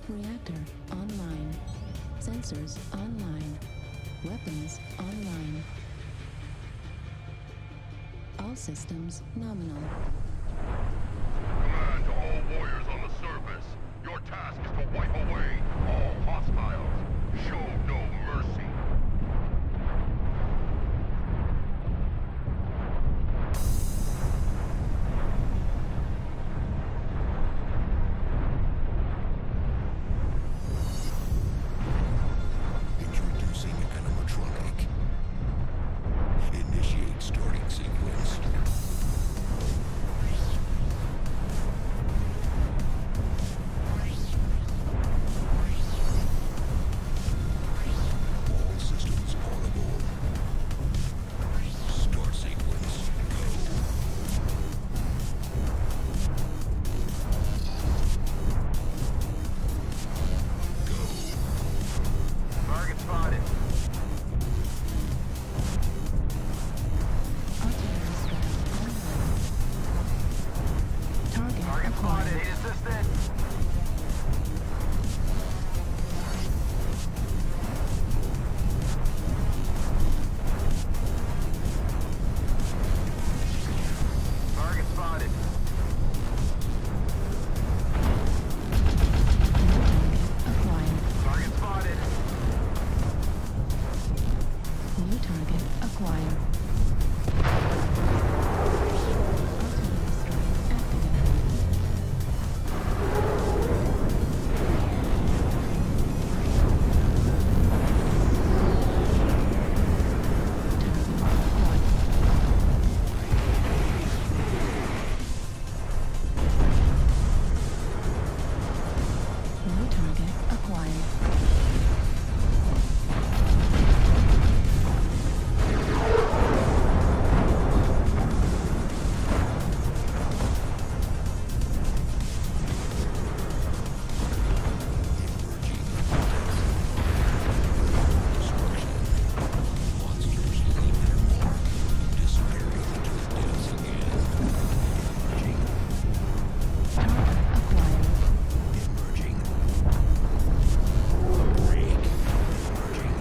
Reactor online. Sensors online. Weapons online. All systems nominal. Command to all warriors on the surface. Your task is to wipe away all hostiles. Show no mercy. Introducing animatronic. Initiate starting sequence. All systems audible. Start sequence. Target spotted. Artillery strike online. Target Target spotted. acquired. Need assistance. Target spotted. Acquired. Target spotted. New target acquired. Artillery strike activated. Target acquired. New target acquired. Monsters leave their mark, disappearing into the depths again. Target acquired. Emerging. Break. Emerging.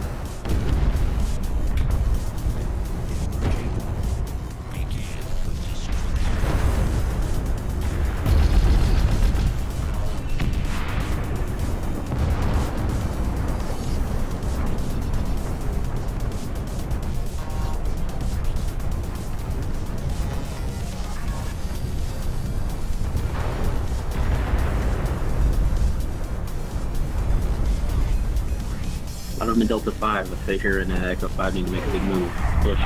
Emerging. Begin the destruction. I don't in Delta 5 if Faker and Echo 5 need to make a big move. Push.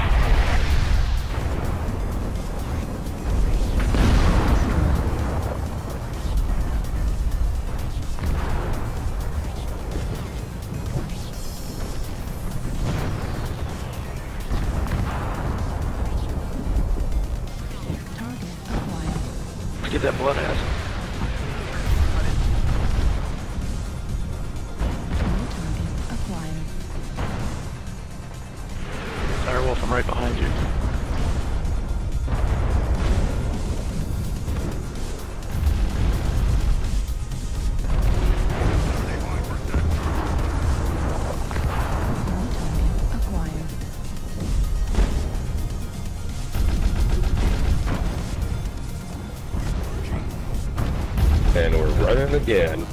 Target acquired. Let's get that blood ass. New target acquired. Direwolf, I'm right behind you. New target acquired. And we're running again.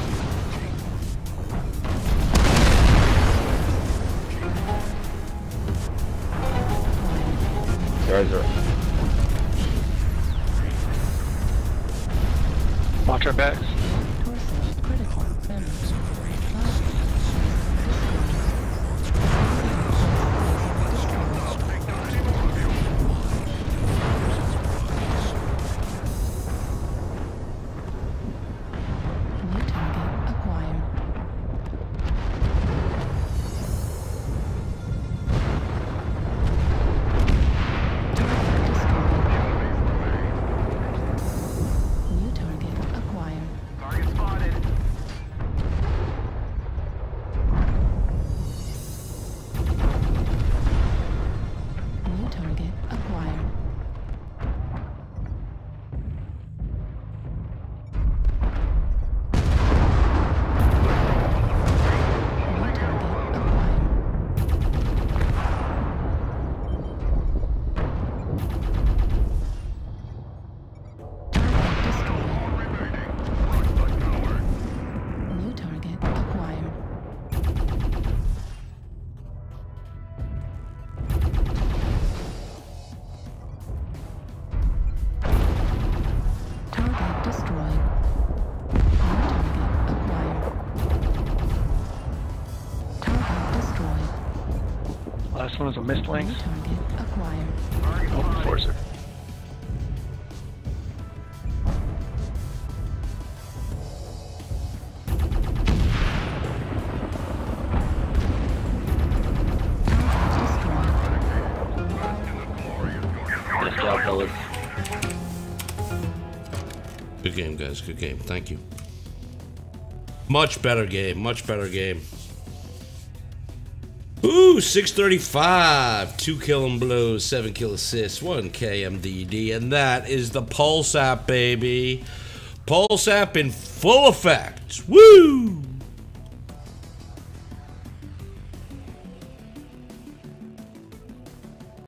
Guys are Watch our backs. Torso critical damage. New target acquired. Target discovered. New target acquired. Target spotted. one is a missed wings. New target acquired. Oh, Enforcer. Nice job, fellas. Good game, guys. Good game. Thank you. Much better game. Much better game. Ooh, 635. 2 kill and blows, 7 kill assists, 1 KMDD. And that is the Pulse app, baby. Pulse app in full effect. Woo!